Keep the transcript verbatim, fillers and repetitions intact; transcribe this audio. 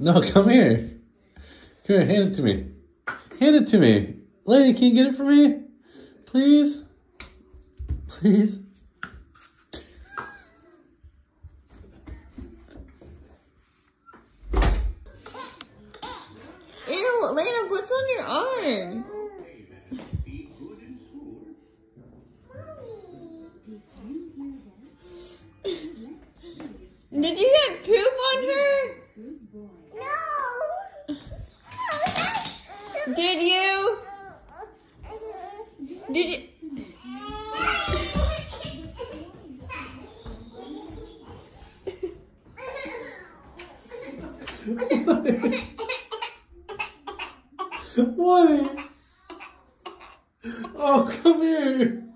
No, come here. Come here, hand it to me. Hand it to me. Lady, can you get it for me? Please? Please? Ew, Lena, what's on your arm? Did you get poop on her? No. Did you? Did you? What? Oh, come here.